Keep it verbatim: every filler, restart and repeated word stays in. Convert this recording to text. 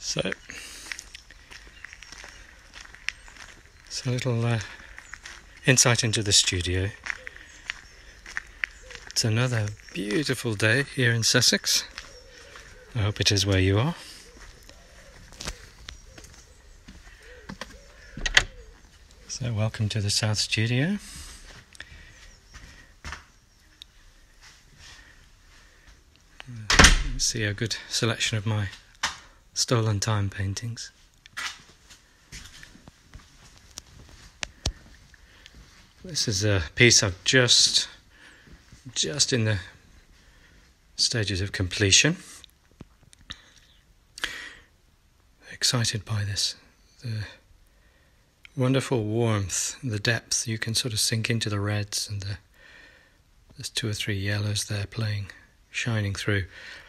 So, it's a little uh, insight into the studio. It's another beautiful day here in Sussex. I hope it is where you are. So, welcome to the South Studio. You see a good selection of my Stolen Time paintings. This is a piece I've just just in the stages of completion. Excited by this, the wonderful warmth, the depth. You can sort of sink into the reds, and the, there's two or three yellows there playing, shining through.